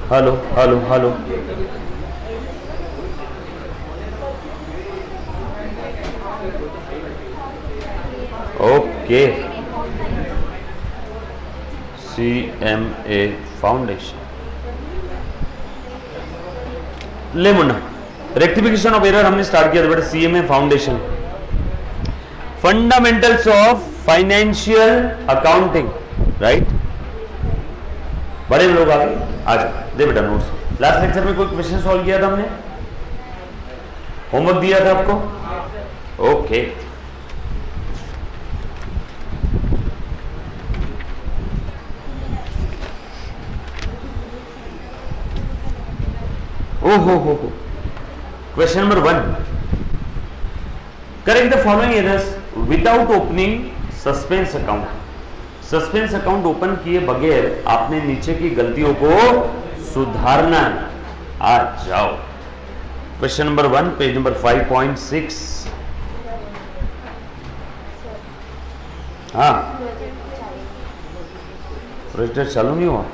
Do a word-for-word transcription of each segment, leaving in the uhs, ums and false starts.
Hello hello hello okay C M A foundation ले मुन्ना rectification of error हमने start किया था बेटा C M A foundation fundamentals of financial accounting right बड़े लोग आगे आ जाओ दे बेटा नोट्स लास्ट लेक्चर में कोई क्वेश्चन सॉल्व किया था हमने होमवर्क दिया था आपको ओके ओ हो हो हो question number one correct the following errors without opening suspense account suspense account open किए बगैर आपने नीचे की गलतियों को सुधारना है आ जाओ question number one page number five point six हाँ प्रोजेक्टर चालू नहीं हुआ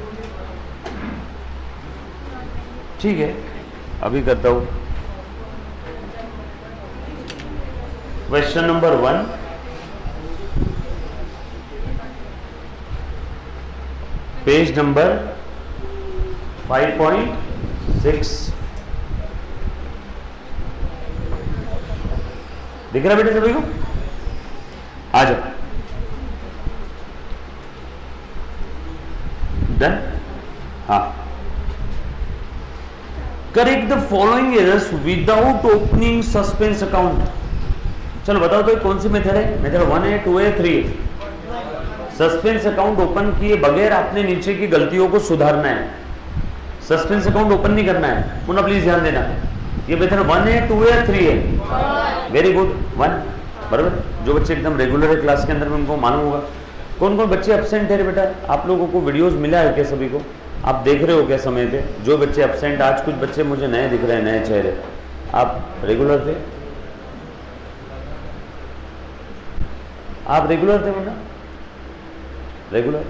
ठीक है अभी करता हूं question number one page number five point six दिख रहा बेटे सभी को आ जाओ डन हाँ correct the following errors without opening suspense account चलो बताओ तो कौन सी मेथड है मेथड वन है टू है थ्री है सस्पेंस अकाउंट ओपन किए बगैर आपने नीचे की गलतियों को सुधारना है सस्पेंस अकाउंट ओपन नहीं करना है मुन्ना प्लीज ध्यान देना ये मेथड वन है टू है थ्री है वेरी गुड वन बराबर जो बच्चे एकदम रेगुलर है क्लास के अंदर में उनको मालूम होगा कौन कौन बच्चे एब्सेंट है बेटा आप लोगों को वीडियोस मिला है क्या सभी को आप देख रहे हो क्या समय पे जो बच्चे एब्सेंट आज कुछ बच्चे मुझे नए दिख रहे हैं नए चेहरे आप रेगुलर थे आप रेगुलर थे मुन्ना रेगुलर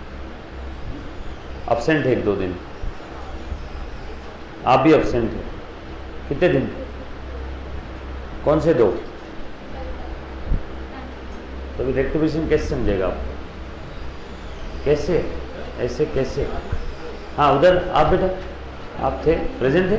एब्सेंट है एक दो दिन आप भी एब्सेंट है कितने दिन कौन से दो तो रेक्टिफिकेशन कैसे समझेगा आप कैसे ऐसे कैसे हाँ उधर आप बेटा आप थे प्रेजेंट थे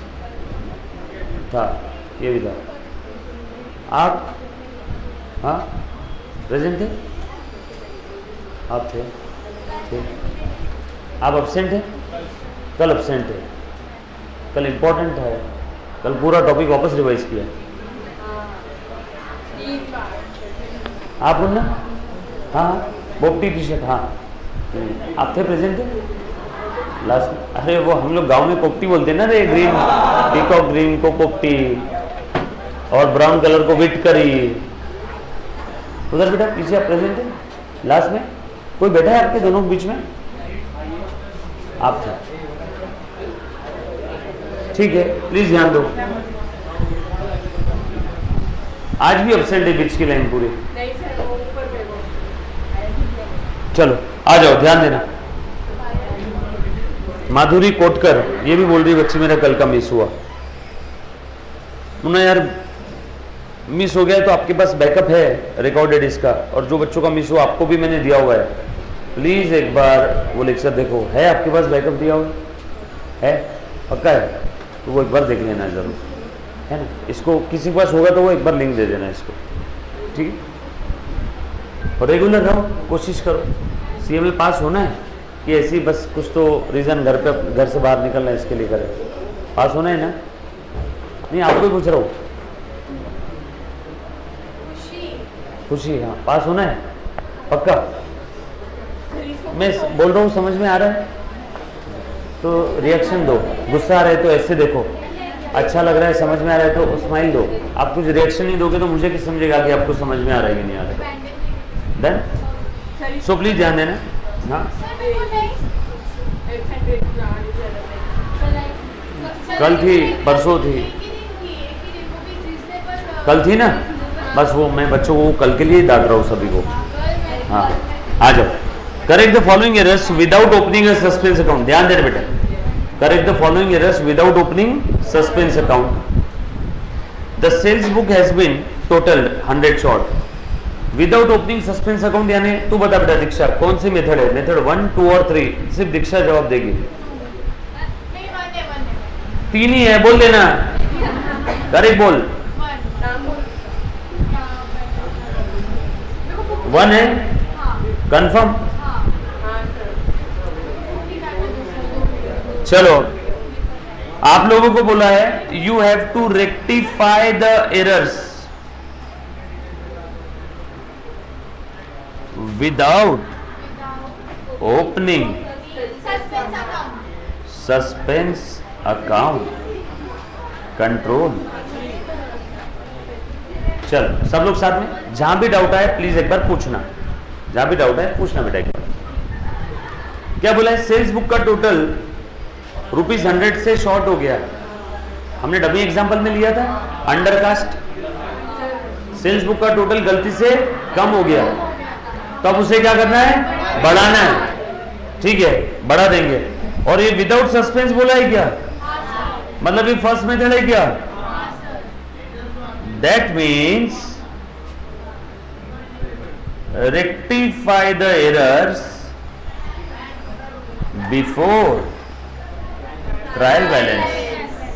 था ये भी था आप हाँ प्रेजेंट थे आप थे थे आप एब्सेंट हैं कल एब्सेंट है कल इम्पोर्टेंट है कल पूरा टॉपिक वापस रिवाइज किया आप बोलना हाँ बोपटी टी शर्ट हाँ आप थे प्रेजेंट थे लास्ट अरे वो हम लोग गांव में पोपटी बोलते हैं ना रे ग्रीन पीकॉक ग्रीन को पोपटी और ब्राउन कलर को विट करी उधर बेटा पीछे आप प्रेजेंट है लास्ट में कोई बैठा है आपके दोनों के बीच में आप थे ठीक है प्लीज ध्यान दो आज भी एब्सेंट है बीच की लाइन पूरी चलो आ जाओ ध्यान देना माधुरी कोटकर ये भी बोल रही बच्ची मेरा कल का मिस हुआ उन्हें यार मिस हो गया तो आपके पास बैकअप है रिकॉर्डेड इसका और जो बच्चों का मिस हुआ आपको भी मैंने दिया हुआ है प्लीज एक बार वो लेक्चर देखो है आपके पास बैकअप दिया हुआ है पक्का है तो वो एक बार देख लेना जरूर है ना इसको किसी के पास होगा तो वो एक बार लिंक दे देना इसको ठीक है और रेगुलर रहो कोशिश करो सीए में पास होना है कि ऐसी बस कुछ तो रीज़न घर पे घर से बाहर निकलना है इसके लिए करें पास होना है ना नहीं आपको ही पूछ रहा हूँ खुशी हाँ पास होना है पक्का मैं बोल रहा हूँ समझ में आ रहा है तो रिएक्शन दो गुस्सा आ रहा है तो ऐसे देखो अच्छा लग रहा है समझ में आ रहा है तो स्माइल दो आप कुछ रिएक्शन नहीं दोगे तो मुझे किस समझेगा कि आपको समझ में आ रहा है कि नहीं आ रहा है डन सो प्लीज ध्यान देना हाँ कल थी परसों थी कल थी ना बस वो मैं बच्चों को कल के लिए डांट रहा हूँ सभी को हाँ आ जाओ correct the following errors without opening a suspense account ध्यान देना बेटा Correct the following errors without opening suspense account. The sales book has been totaled hundred short. Without opening suspense account यानी तू बता बेटा दीक्षा कौन सी मेथड है? मेथड वन, टू और थ्री? सिर्फ दीक्षा जवाब देगी। तीन ही है, बोल देना। करेक्ट बोल। वन है, कंफर्म? चलो, आप लोगों को बोला है you have to rectify the errors without opening suspense account control. चल सब लोग साथ में, जहां भी डाउट आए प्लीज एक बार पूछना, जहां भी डाउट आए पूछना बेटा एक बार। क्या बोला है? सेल्स बुक का टोटल रुपीज हंड्रेड से शॉर्ट हो गया। हमने डमी एग्जांपल में लिया था अंडर कास्ट। सेल्स बुक का टोटल गलती से कम हो गया, तो अब उसे क्या करना है? बढ़ाना है। ठीक है, बढ़ा देंगे। और ये विदाउट सस्पेंस बोला है क्या? मतलब ये फर्स्ट मेथड है क्या? That means rectify the errors before trial balance.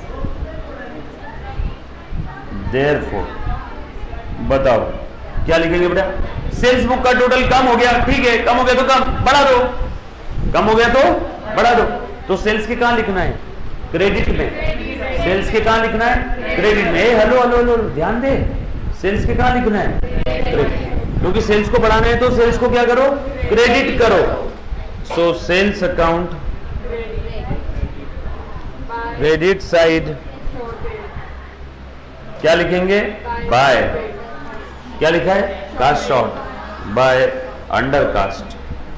Therefore बताओ क्या लिखेंगे बेटा? सेल्स बुक का टोटल कम हो गया, ठीक है, कम हो गया तो कम बढ़ा दो, कम हो गया तो बढ़ा दो। तो सेल्स के कहां लिखना है? क्रेडिट में। सेल्स के कहां लिखना है? क्रेडिट में। हेलो हेलो हेलो ध्यान दे, सेल्स के कहां लिखना है? क्रेडिट। क्योंकि सेल्स को बढ़ाना है तो सेल्स को क्या करो? क्रेडिट करो। So sales account credit side क्या लिखेंगे? बाय, क्या लिखा है? Cast short by under cast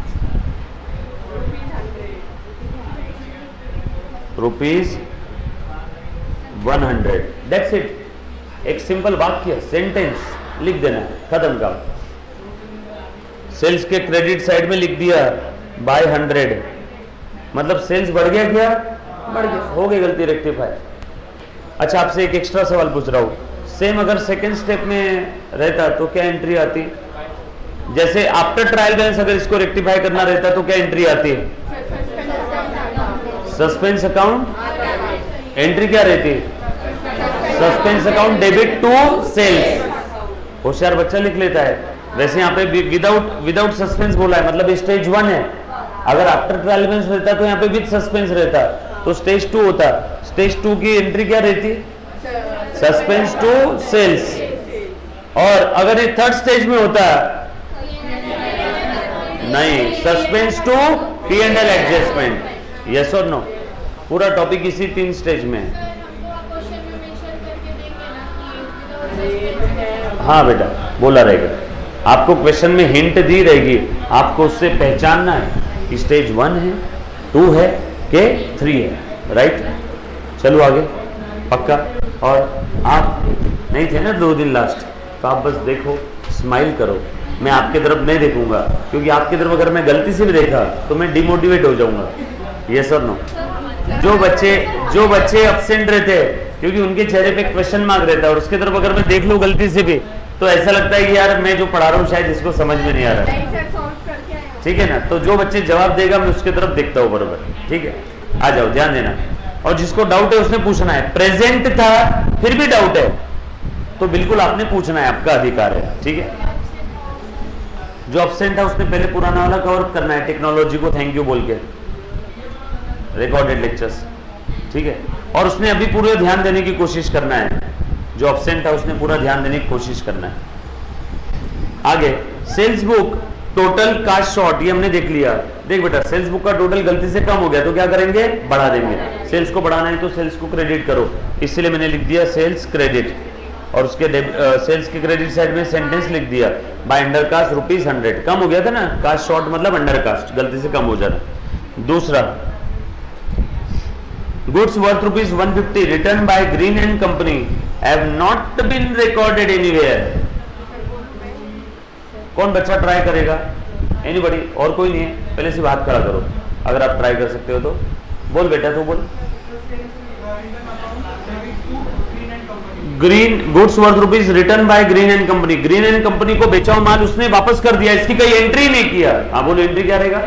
rupees one hundred. That's it. एक सिंपल वाक्य, सेंटेंस लिख देना है, खत्म काम। सेल्स के क्रेडिट साइड में लिख दिया बाय हंड्रेड, मतलब सेल्स बढ़ गया क्या? बढ़ गया, हो गई गलती रेक्टिफाई। अच्छा, आपसे एक एक्स्ट्रा सवाल पूछ रहा हूं। सेम अगर सेकंड स्टेप में रहता तो क्या एंट्री आती? जैसे आफ्टर ट्रायल बैलेंस अगर इसको रेक्टिफाई करना रहता तो क्या एंट्री आती है? Suspense account. एंट्री क्या रहती? Suspense account debit to sales. होशियार बच्चा लिख लेता है। वैसे यहाँ पे विदाउट विदाउट सस्पेंस बोला है, मतलब स्टेज वन है। अगर आफ्टर ट्रायल बैलेंस रहता तो यहाँ पे विद सस्पेंस रहता तो स्टेज टू होता। स्टेज टू की एंट्री क्या रहती? Suspense to sales. और अगर ये थर्ड स्टेज में होता नहीं, suspense to P and L adjustment. Yes और नो? पूरा टॉपिक इसी तीन स्टेज में है। हाँ बेटा, बोला रहेगा। आपको क्वेश्चन में हिंट दी रहेगी, आपको उससे पहचानना है कि स्टेज वन है, टू है के थ्री है। राइट, चलो आगे पक्का। और आप नहीं थे ना दो दिन लास्ट, तो आप बस देखो, स्माइल करो। मैं आपके तरफ नहीं देखूंगा, क्योंकि आपकी तरफ अगर मैं गलती से भी देखा तो मैं डिमोटिवेट हो जाऊंगा। यस और नो? जो बच्चे जो बच्चे एब्सेंट रहते हैं क्योंकि उनके चेहरे पे क्वेश्चन मार्क रहता है, और उसके तरफ अगर मैं देख लूं गलती से भी तो ऐसा लगता है कि यार मैं जो पढ़ा रहा हूँ शायद इसको समझ में नहीं आ रहा है। ठीक है ना? तो जो बच्चे जवाब देगा मैं उसके तरफ देखता हूँ बराबर। ठीक है, आ जाओ, ध्यान देना। और जिसको डाउट है उसने पूछना है। प्रेजेंट था फिर भी डाउट है तो बिल्कुल आपने पूछना है, आपका अधिकार है। ठीक है, जो एब्सेंट था उसने पहले पुराना वाला कवर करना है, टेक्नोलॉजी को थैंक यू बोल के, रिकॉर्डेड लेक्चर्स। ठीक है, और उसने अभी पूरे ध्यान देने की कोशिश करना है। जो एब्सेंट था उसने पूरा ध्यान देने की कोशिश करना है। आगे sales book total cost short, ये हमने देख लिया। देख बेटा, सेल्स बुक का टोटल गलती से कम हो गया तो क्या करेंगे? बढ़ा देंगे। सेल्स को बढ़ाना है तो सेल्स को क्रेडिट करो, इसलिए मैंने लिख दिया सेल्स क्रेडिट। और उसके सेल्स के क्रेडिट साइड में सेंटेंस लिख दिया by under cast rupees hundred. कम हो गया था ना, कास्ट शॉर्ट मतलब अंडर कास्ट, गलती से कम हो जाता। दूसरा, goods worth rupees one fifty return by Green and company have not been recorded anywhere. कौन बच्चा ट्राई करेगा? एनीबॉडी? और कोई नहीं है? पहले से हाथ खड़ा करो अगर आप ट्राई कर सकते हो तो। बोल बेटा तू बोल। Green goods worth rupees return by Green and company, Green and company को बेचा हुआ माल उसने वापस कर दिया, इसकी कोई एंट्री नहीं किया। हाँ बोलो एंट्री क्या रहेगा?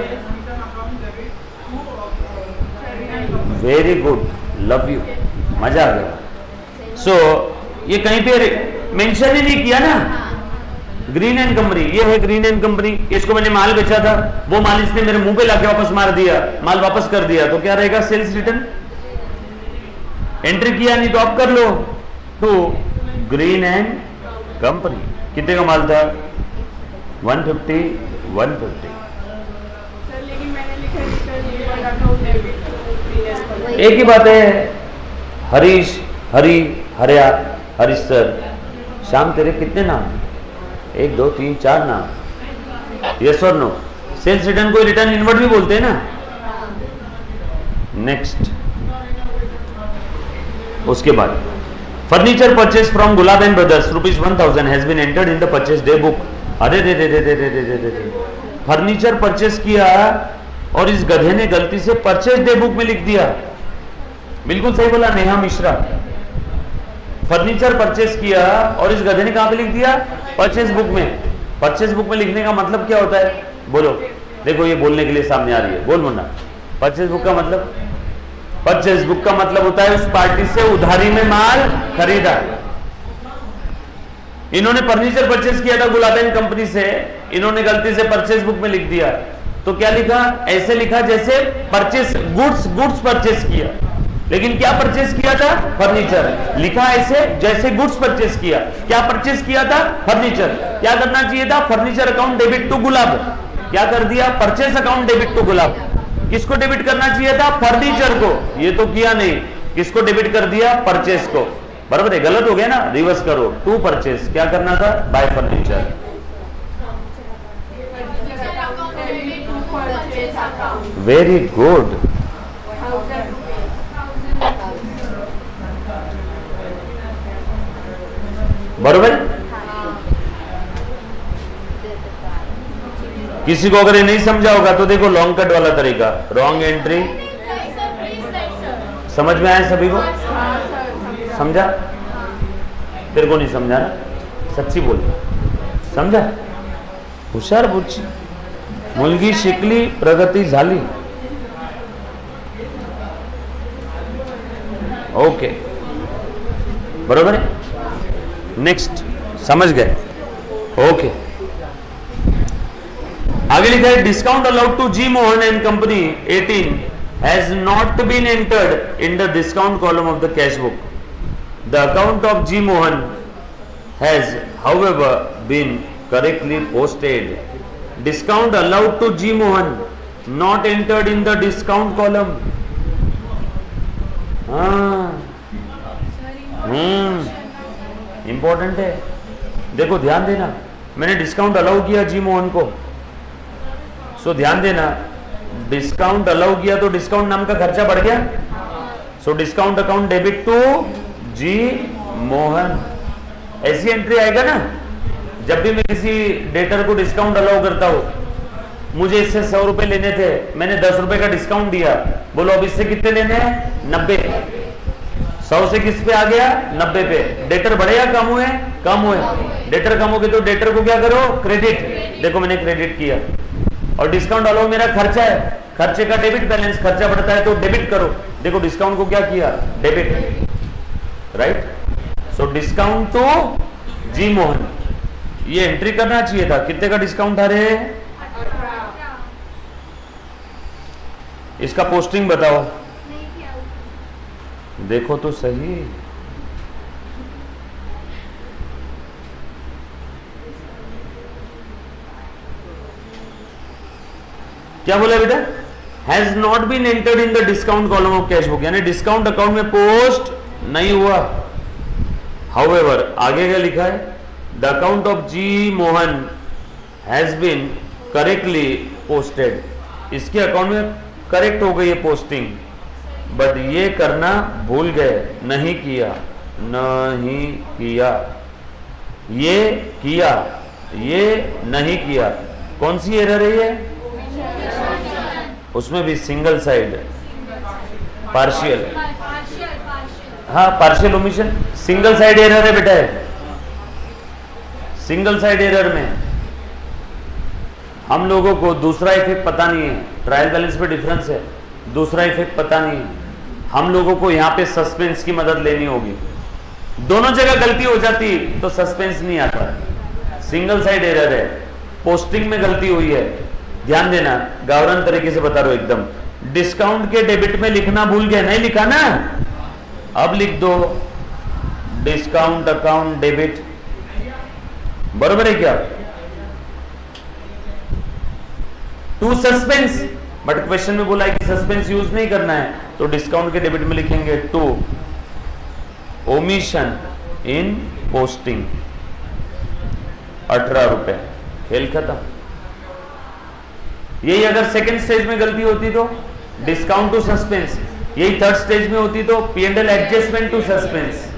वेरी गुड, लव यू, मजा आ गया। सो so, ये कहीं पे मेंशन ही नहीं किया ना ग्रीन एंड कंपनी, ये है ग्रीन एंड कंपनी, इसको मैंने माल बेचा था, वो माल इसने मेरे मुंह पे लाके वापस मार दिया, माल वापस कर दिया, तो क्या रहेगा? Sales return. एंट्री किया नहीं तो आप कर लो। तो ग्रीन एंड कंपनी कितने का माल था? One fifty, one fifty. एक ही बात है। हरीश, हरी, हरिया, हरीश सर, शाम तेरे कितने नाम? एक दो तीन चार नाम। यस और नो? सेल्स रिटर्न को रिटर्न इनवर्ड भी बोलते हैं ना। नेक्स्ट, उसके बाद furniture purchase from Gulab and brothers rupees one thousand has been entered in the purchase day book. अरे रे रे रे रे रे रे रे रे फर्नीचर परचेज किया और इस गधे ने गलती से परचेज डे बुक में लिख दिया। बिल्कुल सही बोला नेहा मिश्रा। फर्नीचर परचेज किया और इस गधे ने कहां पे लिख दिया? परचेज बुक में। परचेज बुक में लिखने का मतलब क्या होता है? बोलो। देखो ये बोलने के लिए सामने आ रही है, बोल मुन्ना। परचेज बुक का मतलब, परचेज बुक का मतलब होता है उस पार्टी से उधारी में माल खरीदा। इन्होंने फर्नीचर परचेज किया था गुलाब एंड कंपनी से, इन्होंने गलती से परचेज बुक में लिख दिया। तो क्या लिखा? ऐसे लिखा जैसे परचेज गुड्स गुड्स परचेज किया, लेकिन क्या परचेज किया था? फर्नीचर। लिखा ऐसे जैसे गुड्स परचेज किया। क्या परचेज किया था? फर्नीचर। क्या करना चाहिए था? Furniture account debit to Gulab. क्या कर दिया? Purchase account debit to Gulab. किसको डेबिट करना चाहिए था? फर्नीचर को। ये तो किया नहीं, किसको डेबिट कर दिया? परचेज को। बराबर है? गलत हो गया ना, रिवर्स करो। टू परचेज क्या करना था? By furniture. Very good. बरोबर। किसी को अगर ये नहीं समझा होगा तो देखो लॉन्ग कट वाला तरीका, रॉन्ग एंट्री। समझ में आया सभी को? समझा? तेरे को नहीं समझा ना? सच्ची बोल। समझा? हुशार बुच्ची, मुलगी शिकली, प्रगती झाली। ओके, बरोबर है। नेक्स्ट, समझ गए? ओके। आगे लिखा है discount allowed to G Mohan and company eighteen has not been entered in the discount column of the cash book. The account of G Mohan has however been correctly posted. Discount allowed to G Mohan not entered in the discount column. हाँ, hmm important है। देखो ध्यान देना, मैंने discount allow किया जी मोहन को, सो ध्यान देना, डिस्काउंट अलाउ किया तो डिस्काउंट नाम का खर्चा बढ़ गया। So discount account debit to G Mohan. ऐसी एंट्री आएगा ना, जब भी मैं किसी डेटर को डिस्काउंट अलाउ करता हूं, मुझे इससे सौ रुपए लेने थे, मैंने दस रुपए का डिस्काउंट दिया, बोलो अब इससे कितने लेने हैं? नब्बे। सौ से किस पे आ गया? नब्बे पे। डेटर बढ़े या कम हुए? कम हुए। डेटर कम हो गए तो डेटर को क्या करो? क्रेडिट। देखो मैंने क्रेडिट किया। और डिस्काउंट अलाउ मेरा खर्चा है, खर्चे का डेबिट बैलेंस, खर्चा बढ़ता है तो डेबिट करो। देखो डिस्काउंट को क्या किया? Debit. Right? So discount to G Mohan, ये एंट्री करना चाहिए था। कितने का डिस्काउंट आ रहे हैं? इसका पोस्टिंग बताओ। देखो तो सही। क्या बोला बेटा? Has not been entered in the discount column of cash book, यानी डिस्काउंट अकाउंट में पोस्ट नहीं हुआ। हाउएवर आगे क्या लिखा है? The account of G Mohan has been correctly posted. इसके अकाउंट में करेक्ट हो गई है पोस्टिंग, बट ये करना भूल गए, नहीं किया, नहीं किया, ये किया, ये नहीं किया। कौन सी एरर है ये? उसमें भी सिंगल साइड। पार्शियल, हाँ partial omission. Single side error है बेटा, है सिंगल साइड एरर में हम लोगों को दूसरा इफेक्ट पता नहीं है, ट्रायल बैलेंस में डिफरेंस है, दूसरा इफेक्ट पता नहीं है, हम लोगों को यहाँ पे सस्पेंस की मदद लेनी होगी। दोनों जगह गलती हो जाती तो सस्पेंस नहीं आता। सिंगल साइड एरर है, पोस्टिंग में गलती हुई है, ध्यान देना, गावरन तरीके से बता रहा हूं एकदम। डिस्काउंट के डेबिट में लिखना भूल गए, नहीं लिखा ना, अब लिख दो डिस्काउंट अकाउंट डेबिट, बरोबर है क्या? टू सस्पेंस, बट क्वेश्चन में बोला है कि सस्पेंस यूज नहीं करना है, तो डिस्काउंट के डेबिट में लिखेंगे टू ओमिशन इन पोस्टिंग, अठारह रुपए, खेल खत्म। यही अगर सेकंड स्टेज में गलती होती तो डिस्काउंट टू सस्पेंस, यही थर्ड स्टेज में होती तो P and L adjustment to suspense.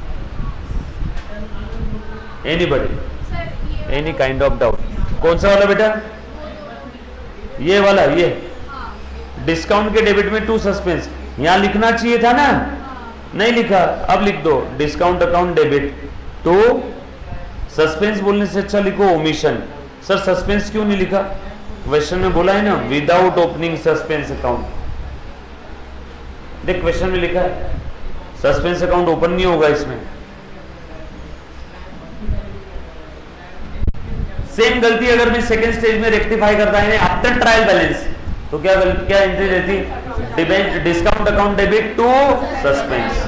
Anybody, any kind of doubt? कौन सा वाला बेटा? ये वाला, ये डिस्काउंट के डेबिट में टू सस्पेंस, यहां लिखना चाहिए था ना, नहीं लिखा, अब लिख दो discount account debit to suspense. बोलने से अच्छा लिखो ओमिशन। सर सस्पेंस क्यों नहीं लिखा? क्वेश्चन में बोला है ना विदाउट ओपनिंग सस्पेंस अकाउंट। देख क्वेश्चन में लिखा है सस्पेंस अकाउंट ओपन नहीं होगा इसमें। सेम गलती अगर मैं सेकंड स्टेज में रेक्टिफाई करता है आफ्टर ट्रायल बैलेंस, तो क्या गलती, क्या एंट्री रहती? Discount account debit to suspense.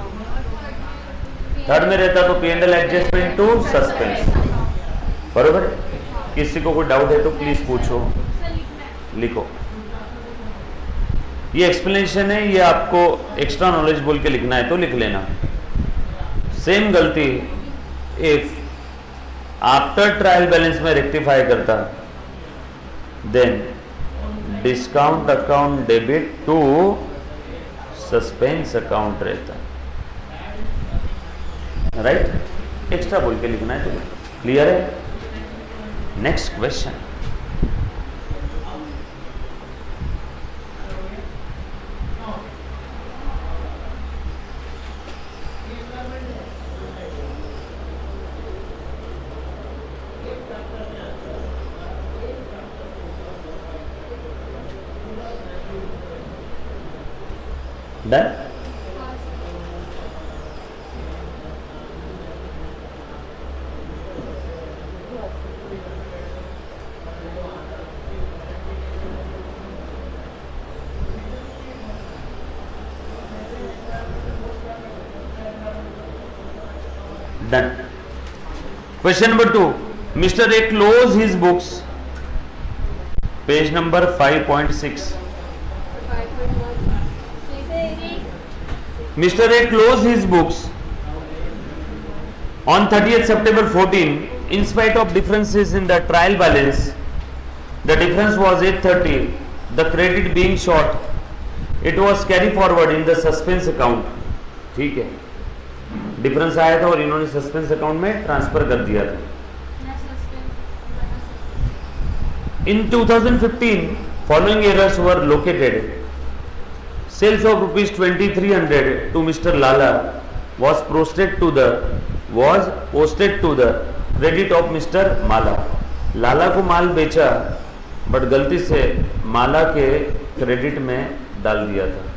Third में रहता तो P and L adjustment to suspense, बरोबर? किसी को कोई डाउट है तो प्लीज पूछो, लिखो। ये एक्सप्लेनेशन है, ये आपको एक्स्ट्रा नॉलेज बोल के लिखना है तो लिख लेना। सेम गलती इफ आफ्टर ट्रायल बैलेंस में रेक्टिफाई करता, then discount account debit to suspense account रहता, राइट? एक्स्ट्रा बोल के लिखना है तो क्लियर है? Next question, done? Done. Question number two. Mister A close his books. Page number five point six. Mister A closed his books on thirtieth September fourteen. In spite of differences in the trial balance, the difference was eight thirty. The credit being short, it was carried forward in the suspense account. ठीक है, difference आया था और इन्होंने suspense account में transfer कर दिया था। In twenty fifteen following errors were located. Sales of rupees twenty-three hundred to mister Lala was posted to the was posted to the credit of mister Mala. Lala को माल बेचा बट गलती से माला के क्रेडिट में डाल दिया था।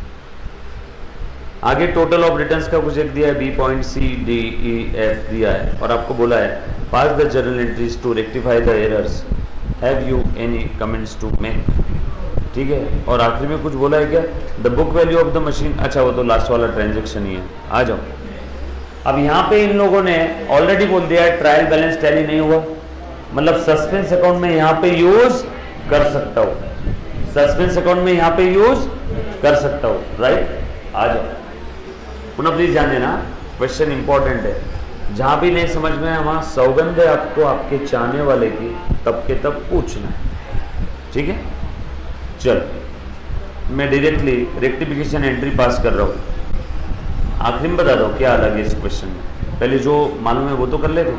आगे टोटल ऑफ रिटर्न्स का कुछ एक दिया है, B point, C D E F दिया है और आपको बोला है pass the journal entries to rectify the errors, have you any comments to make? ठीक है, और आखिरी में कुछ बोला है क्या? The book value of the machine. अच्छा वो तो लास्ट वाला ट्रांजेक्शन ही है। आ जाओ, अब यहाँ पे इन लोगों ने ऑलरेडी बोल दिया है ट्रायल बैलेंस टैली नहीं हुआ, मतलब सस्पेंस अकाउंट में यहाँ पे यूज कर सकता हूँ, सस्पेंस अकाउंट में यहाँ पे यूज कर सकता हूँ, राइट? आ जाओ, पुनः प्लीज ध्यान देना, क्वेश्चन इंपॉर्टेंट है, जहां भी नहीं समझ में वहां सौगंध है आपको आपके चाहने वाले की, तब के तब पूछना है, ठीक है? चल मैं डायरेक्टली रेक्टिफिकेशन एंट्री पास कर रहा हूं। आखिरी में बता दो क्या अलग है इस क्वेश्चन में, पहले जो मालूम है वो तो कर लेते।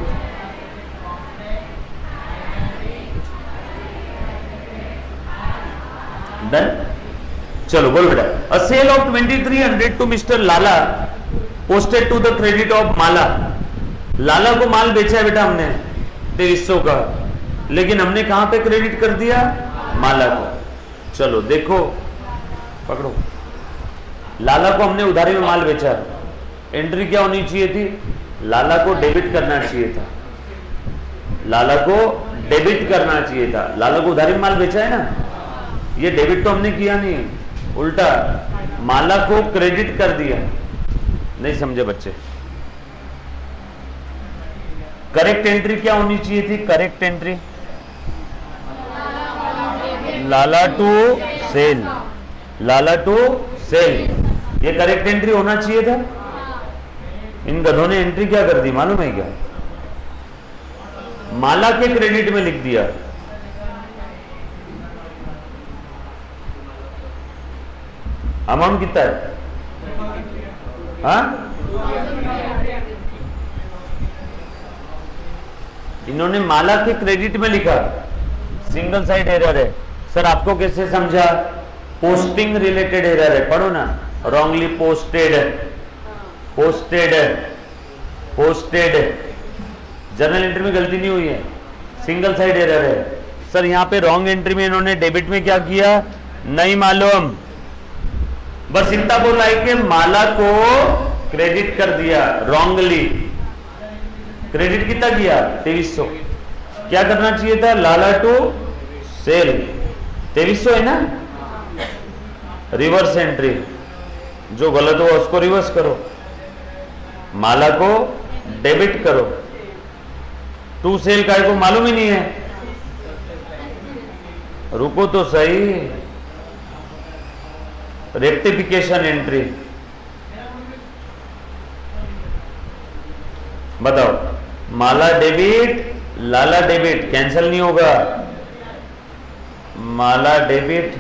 डन? चलो बोलो बेटा, a sale of twenty three hundred to mister Lala posted to the credit of Mala. Lala को माल बेचा है बेटा हमने तेईस सौ का, लेकिन हमने कहां पे क्रेडिट कर दिया? माला को। चलो देखो, पकड़ो, लाला को हमने उधारी में माल बेचा, एंट्री क्या होनी चाहिए थी? लाला को डेबिट करना चाहिए था, लाला को डेबिट करना चाहिए था। लाला को उधारी में माल बेचा है ना, ये डेबिट तो हमने किया नहीं, उल्टा माला को क्रेडिट कर दिया। नहीं समझे बच्चे? करेक्ट एंट्री क्या होनी चाहिए थी? Correct entry Lala to sale, Lala to sale, ये करेक्ट एंट्री होना चाहिए था। इन गधों ने एंट्री क्या कर दी मालूम है क्या? माला के क्रेडिट में लिख दिया। अमाउंट कितना है? हाँ, इन्होंने माला के क्रेडिट में लिखा, सिंगल साइड एरर है। सर आपको कैसे समझा? पोस्टिंग रिलेटेड एरर है, पढ़ो ना। Wrongly posted, posted, posted, journal entry में गलती नहीं हुई है, सिंगल साइड एरर है। सर यहाँ पे रॉन्ग एंट्री में इन्होंने डेबिट में क्या किया? नहीं मालूम, बस इतना बोला है कि माला को क्रेडिट कर दिया रॉन्गली। क्रेडिट कितना किया? तेईस सौ। क्या करना चाहिए था? लाला टू सेल, तेईस सौ है ना। रिवर्स एंट्री, जो गलत हो उसको रिवर्स करो, माला को डेबिट करो। टू सेल का को मालूम ही नहीं है, रुको तो सही। रेक्टिफिकेशन एंट्री बताओ, Mala debit, Lala debit, cancel नहीं होगा। Mala debit,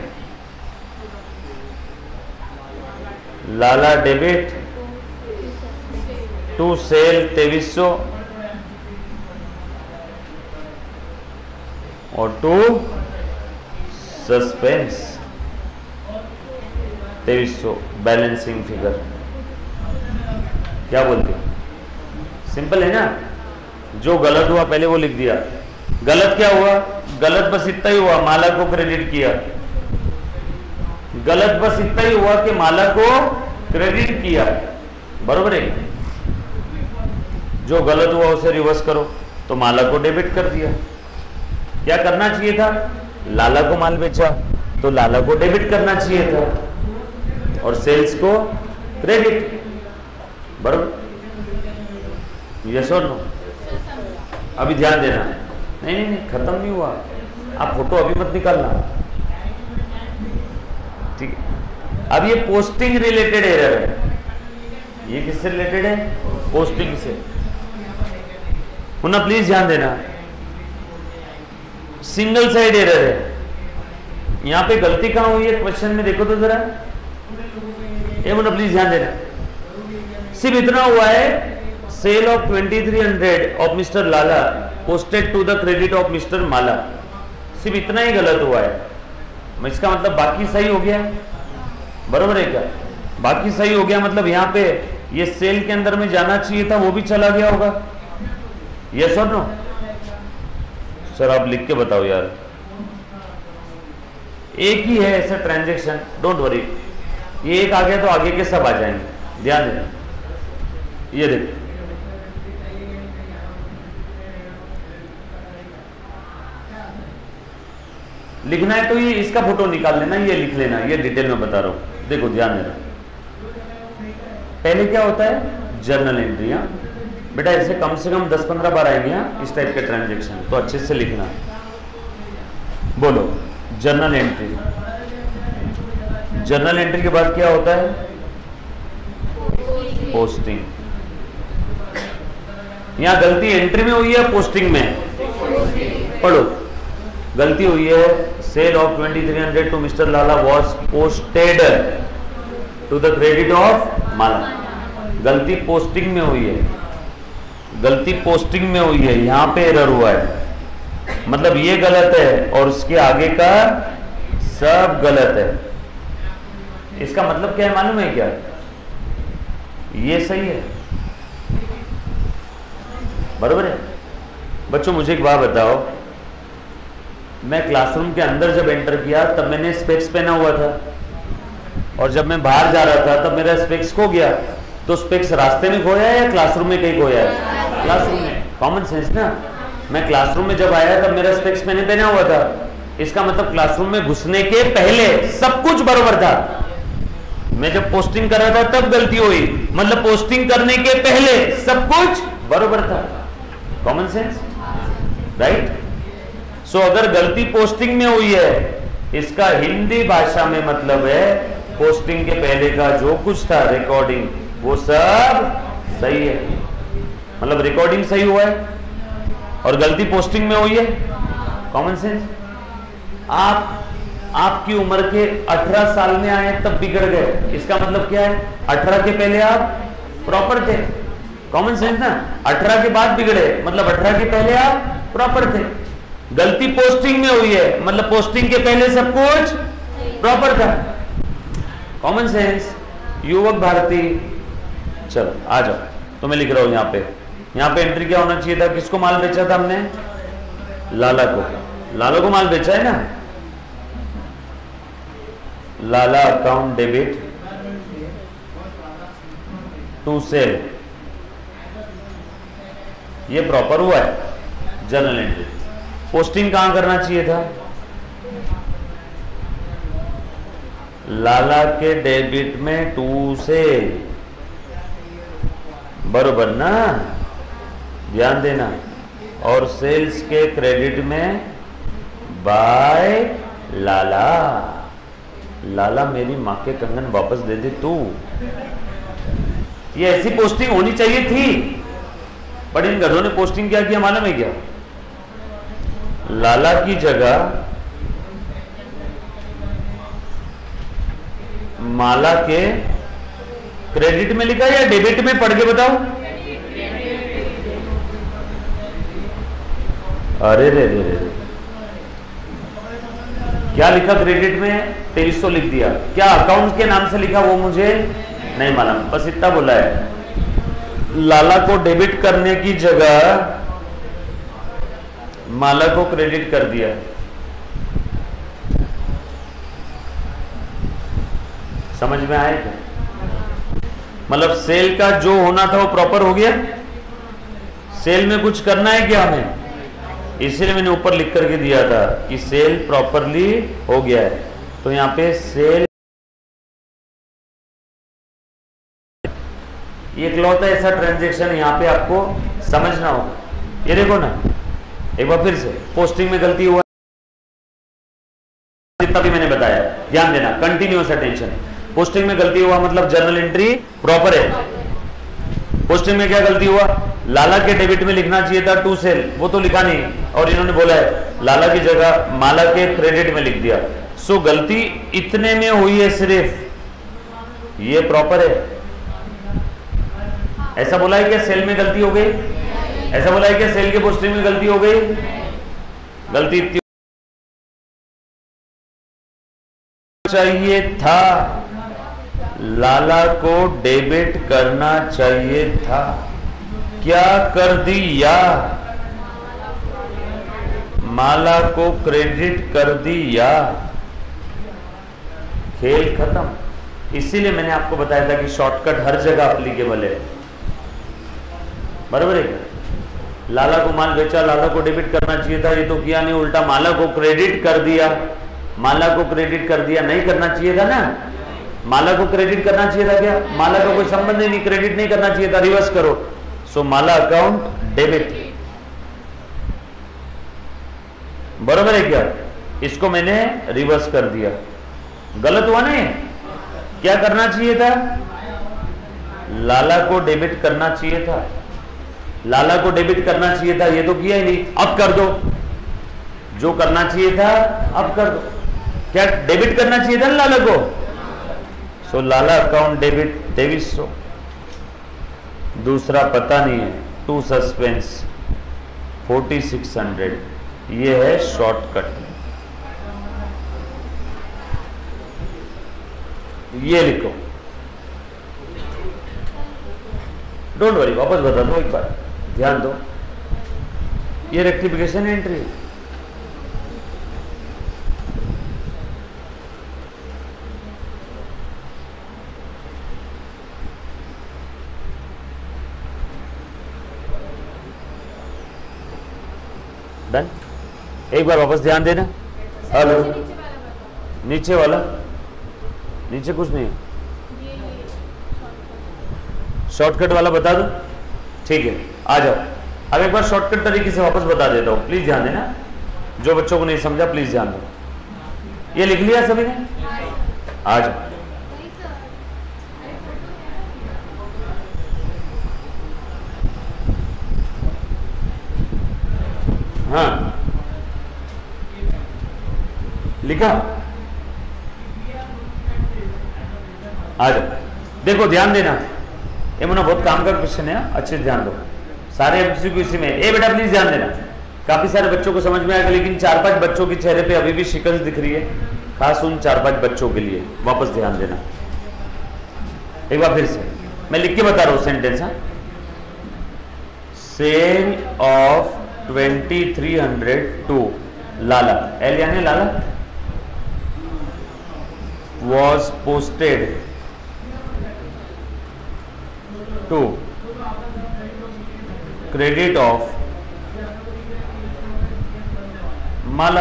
Lala debit, to sale तेईस सौ और टू सस्पेंस तेईस सौ, बैलेंसिंग फिगर। क्या बोलते? सिंपल है ना। जो गलत हुआ पहले वो लिख दिया। गलत क्या हुआ? गलत बस इतना ही हुआ, माला को क्रेडिट किया। गलत बस इतना ही हुआ कि माला को क्रेडिट किया, बरोबर है। जो गलत हुआ उसे रिवर्स करो, तो माला को डेबिट कर दिया। क्या करना चाहिए था? लाला को माल बेचा तो लाला को डेबिट करना चाहिए था, और सेल्स को क्रेडिट, बरोबर। यस और नो? अभी ध्यान देना। नहीं नहीं नहीं, खत्म नहीं हुआ, आप फोटो अभी मत निकालना, ठीक है। अब ये पोस्टिंग रिलेटेड एरर है। ये किससे रिलेटेड है? पोस्टिंग से। पुनः प्लीज ध्यान देना, सिंगल साइड एरर है। यहां पे गलती कहां हुई है क्वेश्चन में? देखो तो जरा, ये पुनः प्लीज ध्यान देना। सिर्फ इतना हुआ है, sale of twenty three hundred of mister Lala posted to the credit of mister Mala, सिर्फ इतना ही गलत हुआ है। इसका मतलब बाकी सही हो गया, बरोबर है क्या? बाकी सही हो गया मतलब यहाँ पे ये सेल के अंदर में जाना चाहिए था, वो भी चला गया होगा। यस और नो? सर आप लिख के बताओ यार। एक ही है ऐसा ट्रांजैक्शन, डोंट वरी। ये एक आ गया तो आगे के सब आ जाएंगे, ध्यान देना। ये देखो, लिखना है तो ये इसका फोटो निकाल लेना, ये लिख लेना, ये डिटेल में बता रहा हूं। देखो ध्यान देना, पहले क्या होता है? Journal entry. बेटा ऐसे कम से कम दस पंद्रह बार आएंगे हाँ, इस टाइप के ट्रांजैक्शन, तो अच्छे से लिखना। बोलो, जर्नल एंट्री। जर्नल एंट्री के बाद क्या होता है? पोस्टिंग। यहां गलती एंट्री में हुई है, पोस्टिंग में? पढ़ो, गलती हुई है। Sale of twenty three hundred to mister Lala was posted to the credit of Mala. गलती पोस्टिंग में हुई है, गलती पोस्टिंग में हुई है, यहां पे एरर हुआ है, मतलब ये गलत है और उसके आगे का सब गलत है। इसका मतलब क्या है मालूम है क्या? ये सही है, बरोबर है। बच्चों मुझे एक बात बताओ, मैं क्लासरूम के अंदर जब एंटर किया तब मैंने स्पेक्स पहना हुआ था, और जब मैं बाहर जा रहा था तब मेरा स्पेक्स खो गया। तो स्पेक्स रास्ते में खोया है या क्लासरूम में कहीं खोया है? क्लासरूम में। कॉमन सेंस ना। मैं क्लासरूम में जब आया तब मेरा स्पेक्स मैंने पहना हुआ था, इसका मतलब क्लासरूम में घुसने के पहले सब कुछ बरोबर था। मैं जब पोस्टिंग कर रहा था तब गलती हुई, मतलब पोस्टिंग करने के पहले सब कुछ बरोबर था। Common sense, right? सो अगर गलती पोस्टिंग में हुई है, इसका हिंदी भाषा में मतलब है पोस्टिंग के पहले का जो कुछ था रिकॉर्डिंग, वो सब सही है। मतलब रिकॉर्डिंग सही हुआ है और गलती पोस्टिंग में हुई है। Common sense. आप आपकी उम्र के अठारह साल में आए तब बिगड़ गए, इसका मतलब क्या है? अठारह के पहले आप प्रॉपर थे। कॉमन सेंस ना। अठारह के बाद बिगड़े, मतलब अठारह के पहले आप प्रॉपर थे। गलती पोस्टिंग में हुई है, मतलब पोस्टिंग के पहले सब कुछ प्रॉपर था। Common sense. युवक भारती, चलो आ जाओ, तो मैं लिख रहा हूं यहां पे। यहां पे एंट्री क्या होना चाहिए था? किसको माल बेचा था हमने? लाला को। लाला को माल बेचा है ना। Lala account debit to sale, ये प्रॉपर हुआ है जर्नल एंट्री। पोस्टिंग कहां करना चाहिए था? लाला के डेबिट में टू सेल, बरोबर ना? ध्यान देना। और सेल्स के क्रेडिट में बाय लाला। लाला मेरी मां के कंगन वापस दे दे तू। ये ऐसी पोस्टिंग होनी चाहिए थी, बट इन गधों ने पोस्टिंग क्या किया मालूम है क्या? लाला की जगह माला के क्रेडिट में लिखा या डेबिट में? पढ़ के बताओ। अरे रे रे रे, क्या लिखा क्रेडिट में? तेईस सौ लिख दिया। क्या अकाउंट के नाम से लिखा वो मुझे नहीं मालूम, बस इतना बोला है। लाला को डेबिट करने की जगह माला को क्रेडिट कर दिया। समझ में आया क्या? मतलब सेल का जो होना था वो प्रॉपर हो गया। सेल में कुछ करना है क्या हमें? इसीलिए मैंने ऊपर लिख करके दिया था कि सेल प्रॉपरली हो गया है। तो यहां पे सेल, ये इकलौता ऐसा ट्रांजैक्शन यहां पे आपको समझना होगा। ये देखो ना, एक बार फिर से, पोस्टिंग में गलती हुआ जितना भी मैंने बताया, ध्यान देना, कंटिन्यूअस अटेंशन। पोस्टिंग में गलती हुआ मतलब जर्नल एंट्री प्रॉपर है। पोस्टिंग में क्या गलती हुआ? लाला के डेबिट में लिखना चाहिए था टू सेल, वो तो लिखा नहीं, और इन्होंने बोला है लाला की जगह माला के क्रेडिट में लिख दिया। सो गलती इतने में हुई है सिर्फ, ये प्रॉपर है। ऐसा बोला है क्या सेल में गलती हो गई? ऐसा बोला है क्या सेल के पोस्टिंग में गलती हो गई? गलती इतनी चाहिए था, लाला को डेबिट करना चाहिए था, क्या कर दिया? माला को क्रेडिट कर दिया, खेल खत्म। इसीलिए मैंने आपको बताया था कि शॉर्टकट हर जगह एप्लीकेबल है, बराबर है क्या? लाला को माल बेचा, लाला को डेबिट करना चाहिए था, ये तो किया नहीं, उल्टा माला को क्रेडिट कर दिया। माला को क्रेडिट कर दिया, नहीं करना चाहिए था ना। माला को क्रेडिट करना चाहिए था क्या? माला का कोई संबंध ही नहीं, क्रेडिट नहीं करना चाहिए था, रिवर्स करो। सो माला अकाउंट डेबिट, बराबर है क्या? इसको मैंने रिवर्स कर दिया, गलत हुआ नहीं? क्या करना चाहिए था? लाला को डेबिट करना चाहिए था, लाला को डेबिट करना चाहिए था, ये तो किया ही नहीं, अब कर दो। जो करना चाहिए था अब कर दो। क्या डेबिट करना चाहिए था ना लाला को? सो लाला अकाउंट डेबिट तेईस सौ, दूसरा पता नहीं है, to suspense forty six hundred, ये है शॉर्टकट। ये लिखो, डोंट वरी, वापस बता दो एक बार, ध्यान दो, ये रेक्टिफिकेशन एंट्री है। डन। एक बार वापस ध्यान देना। हेलो, नीचे वाला, नीचे कुछ नहीं है, शॉर्टकट वाला बता दो, ठीक है, आ जाओ। अब एक बार शॉर्टकट तरीके से वापस बता देता हूं, प्लीज ध्यान देना, जो बच्चों को नहीं समझा प्लीज ध्यान दो। ये लिख लिया सभी ने? आ जाओ। हाँ, लिखा? आ जाओ। देखो ध्यान देना, ये मुन्ना बहुत काम का क्वेश्चन है, अच्छे से ध्यान दो, सारे एमसीक्यू इसी में। ए बेटा प्लीज ध्यान देना, काफी सारे बच्चों को समझ में आएगा, लेकिन चार पांच बच्चों के चेहरे पे अभी भी शिकन दिख रही है, खास उन चार पांच बच्चों के लिए वापस ध्यान देना। एक बार फिर से मैं लिख के बता रहा हूं सेंटेंस। हाँ, sale of twenty three hundred to Lala, L यानी Lala, was posted to credit of माला,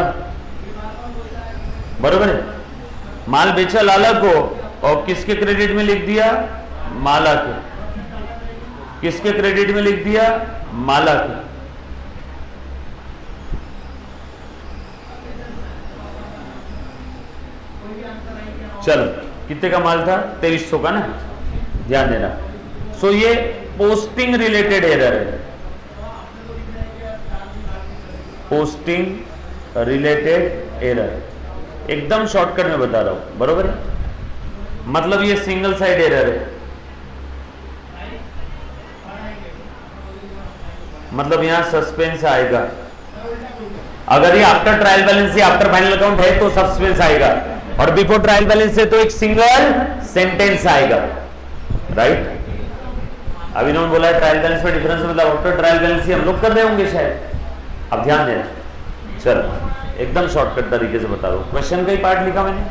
बरोबर है? माल बेचा लाला को और किसके क्रेडिट में लिख दिया? माला के। किसके क्रेडिट में लिख दिया? माला के। चलो, कितने का माल था? तेईस सौ का ना, ध्यान देना। सो so, ये पोस्टिंग रिलेटेड एरर है, पोस्टिंग रिलेटेड एरर, एकदम शॉर्टकट में बता रहा हूं, बरोबर है? मतलब ये सिंगल साइड एरर है, मतलब यहां सस्पेंस आएगा। अगर ये आफ्टर ट्रायल बैलेंस या आफ्टर फाइनल अकाउंट है तो सस्पेंस आएगा, और बिफोर ट्रायल बैलेंस से तो एक सिंगल सेंटेंस आएगा, राइट? अभी इन्होंने बोला है ट्रायल बैलेंस में डिफरेंस, मतलब आफ्टर ट्रायल बैलेंस ही हम लोग कर रहे होंगे शायद। अब ध्यान देना, चलो एकदम शॉर्टकट तरीके से बता दो। क्वेश्चन का ही पार्ट लिखा मैंने,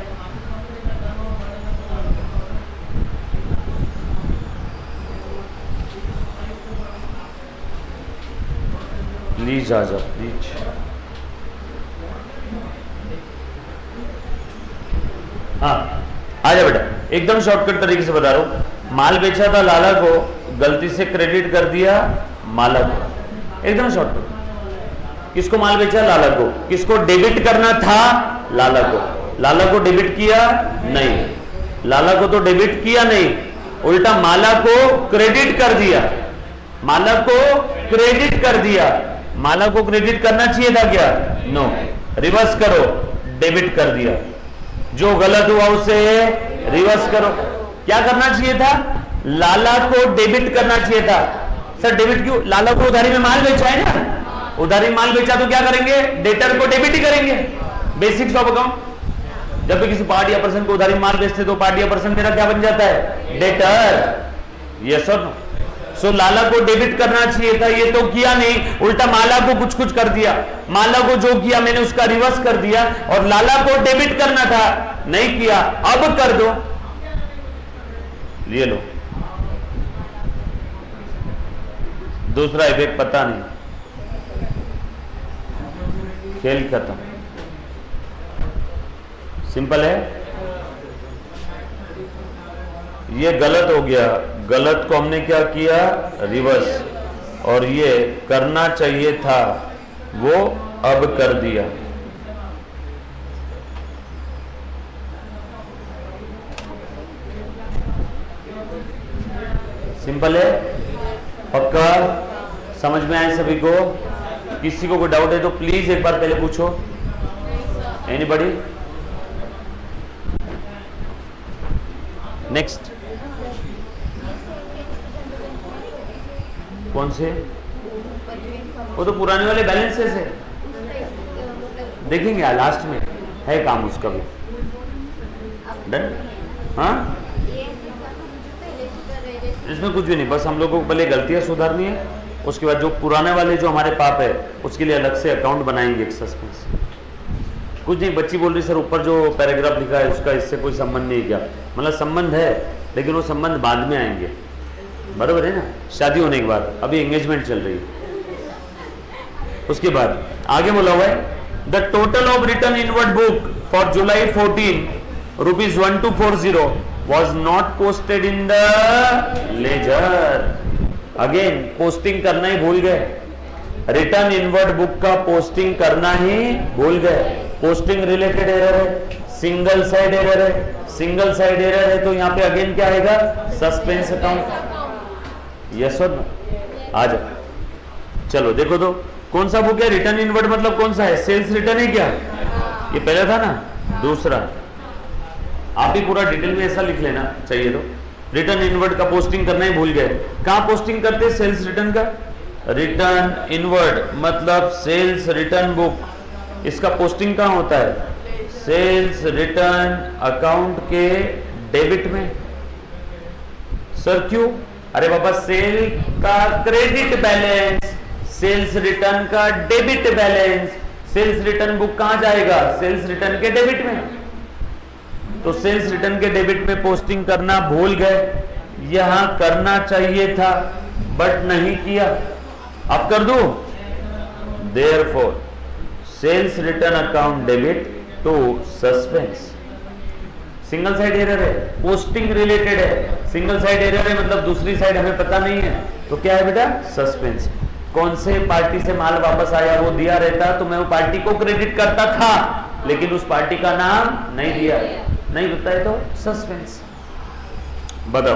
प्लीज आ जाओ प्लीज। हाँ आ जाओ बेटा, एकदम शॉर्टकट तरीके से बता रहा हूं। माल बेचा था लाला को, गलती से क्रेडिट कर दिया माला को, एकदम शॉर्टकट। किसको माल बेचा? लाला को। किसको डेबिट करना था? लाला को। लाला को डेबिट किया? नहीं, लाला को तो डेबिट किया नहीं, उल्टा माला को क्रेडिट कर दिया। माला को क्रेडिट कर दिया। माला को क्रेडिट करना चाहिए था क्या? नो, रिवर्स करो, डेबिट कर दिया। जो गलत हुआ उसे रिवर्स करो। क्या करना चाहिए था? लाला को डेबिट करना चाहिए था। सर डेबिट क्यों? लाला को उधारी में माल बेचा है ना, उधारी में माल बेचा तो क्या करेंगे? डेटर को डेबिट ही करेंगे, बेसिक्स ऑफ अकाउंट। जब भी किसी पार्टी या पर्सन को उधारी में माल बेचते तो पार्टी या पर्सन मेरा क्या बन जाता है? डेटर। यस और नो? सो लाला को डेबिट करना चाहिए था, ये तो किया नहीं, उल्टा माला को कुछ कुछ कर दिया। माला को जो किया मैंने उसका रिवर्स कर दिया, और लाला को डेबिट करना था, नहीं किया, अब कर दो। ये लो, दूसरा इफेक्ट पता नहीं, खेल खत्म। सिंपल है, ये गलत हो गया, गलत को हमने क्या किया? रिवर्स, और ये करना चाहिए था वो अब कर दिया। सिंपल है, पक्का समझ में आए सभी को? किसी को कोई डाउट है तो प्लीज एक बार पहले पूछो। एनीबॉडी? नेक्स्ट कौन से? वो तो पुराने वाले बैलेंसेस है, देखेंगे यार लास्ट में है काम उसका भी। डन? हाँ, इसमें कुछ भी नहीं, बस हम लोगों को पहले गलतियां सुधारनी है, उसके बाद जो पुराने वाले जो हमारे पाप है उसके लिए अलग से अकाउंट बनाएंगे एक सस्पेंस। कुछ नहीं, बच्ची बोल रही सर ऊपर जो पैराग्राफ लिखा है उसका इससे कोई संबंध नहीं, क्या मतलब संबंध है लेकिन वो संबंध बाद में आएंगे, बराबर है ना, शादी होने के बाद, अभी एंगेजमेंट चल रही है। उसके बाद आगे बोला हुआ है the total of return inward book for July fourteen rupees one two four zero was not posted in the ledger. Again posting करना ही भूल गए, रिटर्न इनवर्ड बुक का पोस्टिंग करना ही भूल गए। पोस्टिंग रिलेटेड एरर है, सिंगल साइड एरर है, सिंगल साइड एरर है तो यहां पे अगेन क्या आएगा, सस्पेंस अकाउंट। यस और नो, आ जाओ। चलो देखो तो कौन सा बुक है, रिटर्न इनवर्ड मतलब कौन सा है, सेल्स रिटर्न है क्या, ये पहला था ना, दूसरा। आप भी पूरा डिटेल में ऐसा लिख लेना चाहिए तो, रिटर्न इनवर्ड का पोस्टिंग करना ही भूल गए। कहां पोस्टिंग करते हैं सेल्स रिटर्न का, रिटर्न इनवर्ड मतलब सेल्स रिटर्न बुक, इसका पोस्टिंग कहां होता है, सेल्स रिटर्न अकाउंट के डेबिट में। सर क्यों, अरे बाबा सेल का क्रेडिट बैलेंस, सेल्स रिटर्न का debit balance, sales return book कहां जाएगा, सेल्स रिटर्न के डेबिट में। तो सेल्स रिटर्न के डेबिट में पोस्टिंग करना भूल गए, यहां करना चाहिए था बट नहीं किया, अब कर दो। Therefore sales return account debit to suspense. Single side error है, पोस्टिंग रिलेटेड है, सिंगल साइड एरर है मतलब दूसरी साइड हमें पता नहीं है, तो क्या है बेटा, सस्पेंस। कौन से पार्टी से माल वापस आया वो दिया रहता तो मैं वो पार्टी को क्रेडिट करता था, लेकिन उस पार्टी का नाम नहीं दिया, नहीं बताया तो सस्पेंस। बताओ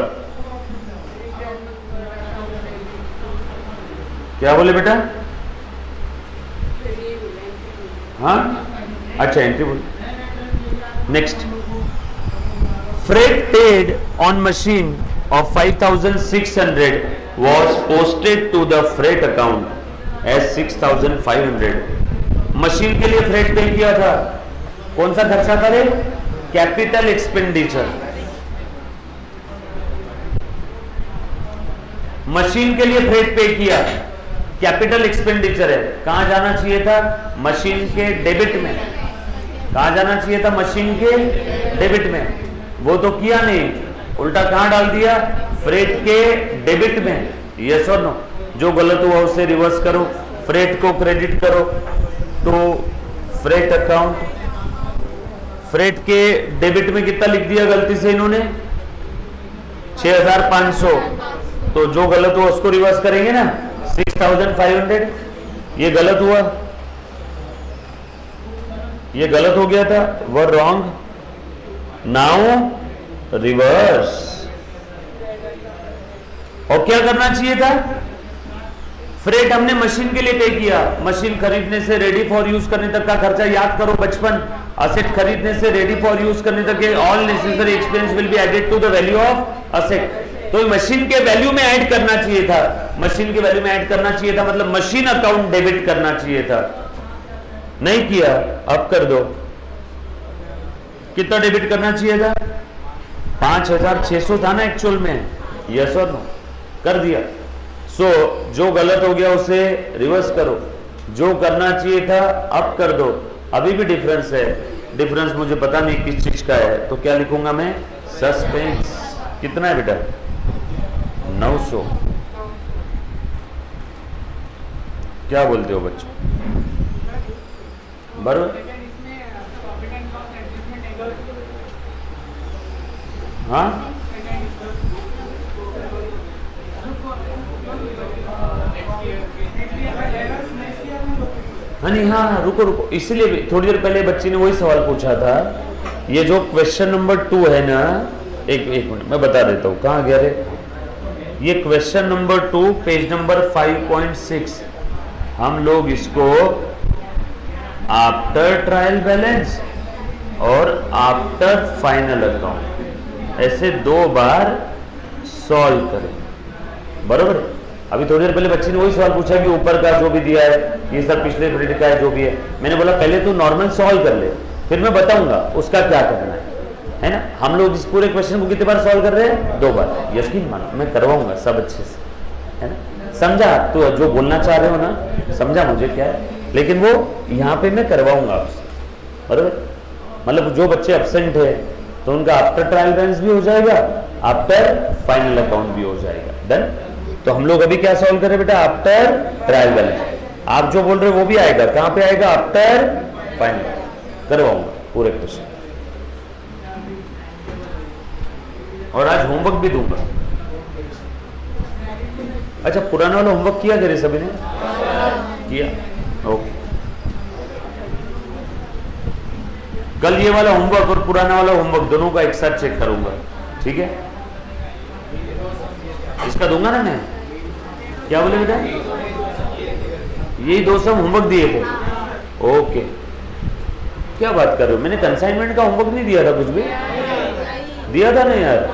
क्या बोले बेटा, हाँ अच्छा एंट्री बोल। Next, freight paid on machine of five thousand six hundred was posted to the freight account as six thousand five hundred। Machine के लिए फ्रेट पे किया था, कौन सा खर्चा था रे, कैपिटल एक्सपेंडिचर। मशीन के लिए फ्रेट पे किया, कैपिटल एक्सपेंडिचर है, कहां जाना चाहिए था, मशीन के डेबिट में। कहां जाना चाहिए था, मशीन के डेबिट में, वो तो किया नहीं, उल्टा कहां डाल दिया, फ्रेट के डेबिट में। यस और नो, जो गलत हुआ उसे रिवर्स करो, फ्रेट को क्रेडिट करो तो फ्रेट अकाउंट, फ्रेट के डेबिट में कितना लिख दिया गलती से इन्होंने, छह हजार पांच सौ, तो जो गलत हुआ उसको रिवर्स करेंगे ना, सिक्स थाउजेंड फाइव हंड्रेड। ये गलत हुआ, ये गलत हो गया था, वो रॉन्ग, नाउ रिवर्स। और क्या करना चाहिए था, फ्रेट हमने मशीन के लिए पे किया, मशीन खरीदने से रेडी फॉर यूज करने तक का खर्चा याद करो बचपन, असेट खरीदने से रेडी फॉर यूज करने तक के all necessary expense will be added to the value of asset. तो मशीन के वैल्यू में ऐड करना चाहिए था, मशीन के वैल्यू में ऐड करना चाहिए था मतलब मशीन अकाउंट डेबिट करना चाहिए था, नहीं किया, अब कर दो। कितना डेबिट करना चाहिए था, पांच हजार छह सौ था ना एक्चुअल में, यस और नो, कर दिया। सो so, जो गलत हो गया उसे रिवर्स करो, जो करना चाहिए था अब कर दो। अभी भी डिफरेंस है, डिफरेंस मुझे पता नहीं किस चीज का है, तो क्या लिखूंगा मैं, सस्पेंस। कितना है बेटा, नौ सौ। क्या बोलते हो बच्चों, बराबर, हाँ नहीं, हाँ रुको रुको, इसलिए थोड़ी देर पहले बच्ची ने वही सवाल पूछा था, ये जो क्वेश्चन नंबर टू है ना, एक एक मिनट मैं बता देता हूँ, कहाँ गया रे, ये question number two page number five point six, हम लोग इसको आफ्टर ट्रायल बैलेंस और आफ्टर फाइनल अकाउंट ऐसे दो बार सॉल्व करें, बरोबर। अभी थोड़ी देर पहले बच्ची ने वही सवाल पूछा कि ऊपर का जो भी दिया है ये सब पिछले पीरियड का है जो भी है, मैंने बोला पहले तू नॉर्मल सॉल्व कर ले, फिर मैं बताऊंगा उसका क्या करना है। है ना। हम लोग इस पूरे क्वेश्चन को कितने बार सॉल्व कर रहे हैं? दो बार। यकीन मानो मैं करवाऊंगा सब अच्छे से, है ना। समझा? तो जो बोलना चाह रहे हो ना, समझा मुझे क्या है, लेकिन वो यहाँ पे मैं करवाऊंगा आपसे, बराबर। मतलब जो बच्चे एब्सेंट है तो उनका आफ्टर ट्रायल बैलेंस भी हो जाएगा, आफ्टर फाइनल अकाउंट भी हो जाएगा। डन। तो हम लोग अभी क्या सॉल्व करें बेटा? After trial balance. आप जो बोल रहे हो वो भी आएगा, कहां पे आएगा? After final. करवाऊंगा पूरे क्वेश्चन, और आज होमवर्क भी दूंगा। अच्छा, पुराना वाला होमवर्क किया करे सभी ने? किया? ओके। कल ये वाला होमवर्क और पुराना वाला होमवर्क दोनों का एक साथ चेक करूंगा, ठीक है? इसका दूंगा ना मैं। क्या बोले बेटा? यही दो सब होमवर्क दिए थे। ओके, क्या बात कर रहे हो? मैंने कंसाइनमेंट का होमवर्क नहीं दिया था, कुछ भी दिया था ना यार।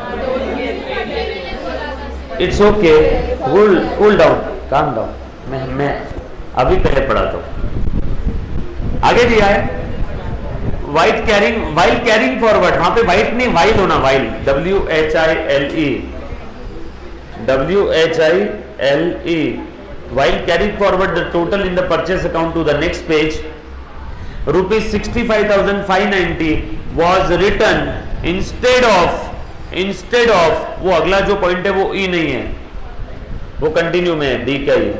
It's okay, cool cool down, calm down. मैं मैं अभी पहले पढ़ाता हूं। आगे दिया है white carrying, while carrying forward. वहां पे वाइट नहीं, वाइल होना, while, W H I L E, W H I L E. While carrying forward the total in the purchase account to the next page, rupees sixty-five thousand five hundred ninety was written instead of, instead of, वो अगला जो point है वो ई नहीं है, वो continue में है, डी का ही।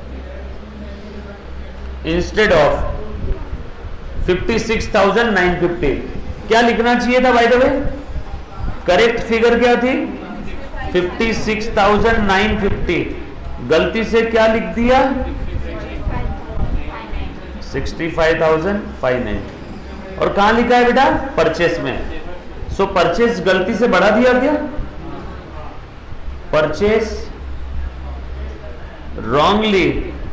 Instead of fifty-six thousand nine hundred fifty, क्या लिखना चाहिए था by the way? Correct figure क्या थी? fifty-six thousand nine hundred fifty। गलती से क्या लिख दिया? sixty-five thousand five hundred ninety। और कहां लिखा है बेटा? परचेस में। सो परचेस गलती से बढ़ा दिया क्या? परचेस रॉन्गली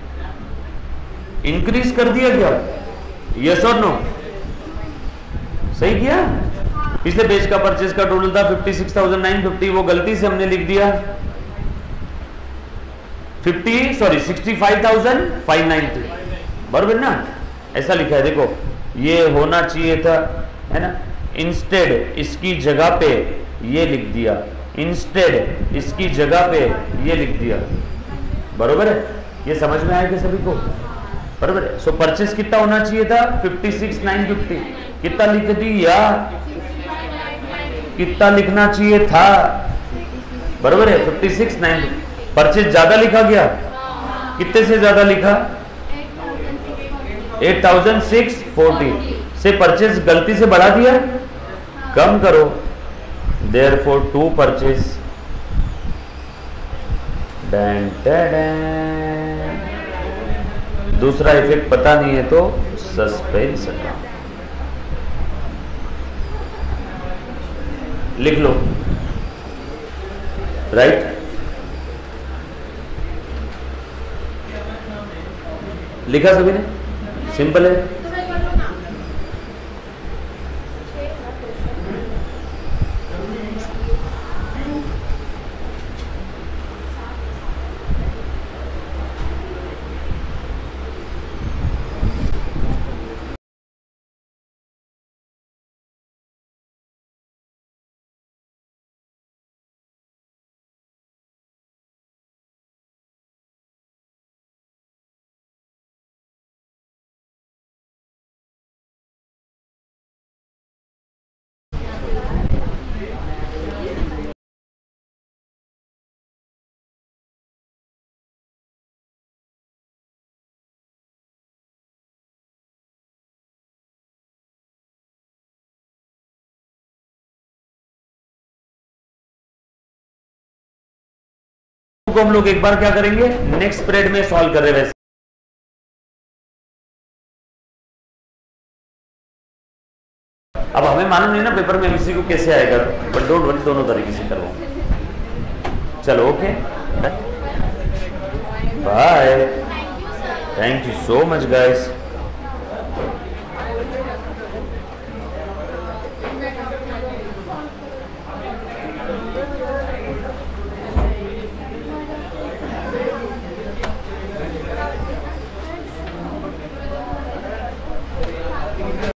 इंक्रीज कर दिया क्या? यस और नो? सही किया? पिछले पेज का परचेस का टोटल था fifty-six thousand nine hundred fifty, वो गलती से हमने लिख दिया fifty sorry sixty-five thousand five hundred ninety, बराबर ना? ऐसा लिखा है, देखो ये होना चाहिए था, है ना। इंस्टेड इसकी जगह पे ये लिख दिया, इंस्टेड इसकी जगह पे ये लिख दिया, बराबर है? ये समझ में आएगा सभी को? बराबर है। सो परचेस कितना होना चाहिए था? fifty-six thousand nine hundred fifty। कितना लिख दिया? कितना लिखना चाहिए था? बराबर है, fifty-six thousand nine hundred fifty। Purchase ज्यादा लिखा गया, कितने से ज्यादा लिखा? eight thousand six hundred forty से परचेज गलती से बढ़ा दिया, कम करो। therefore टू परचेज, दूसरा इफेक्ट पता नहीं है तो सस्पेंस अकाउंट लिख लो, राइट? लिखा सभी ने? सिंपल है। को हम लोग एक बार क्या करेंगे? नेक्स्ट पीरियड में सॉल्व कर रहे हैं। वैसे अब हमें मालूम नहीं ना पेपर में एमसीक्यू को कैसे आएगा, बट डोंट वरी, दोनों तरीके से करवाऊंगा। चलो okay, bye, thank you so much guys.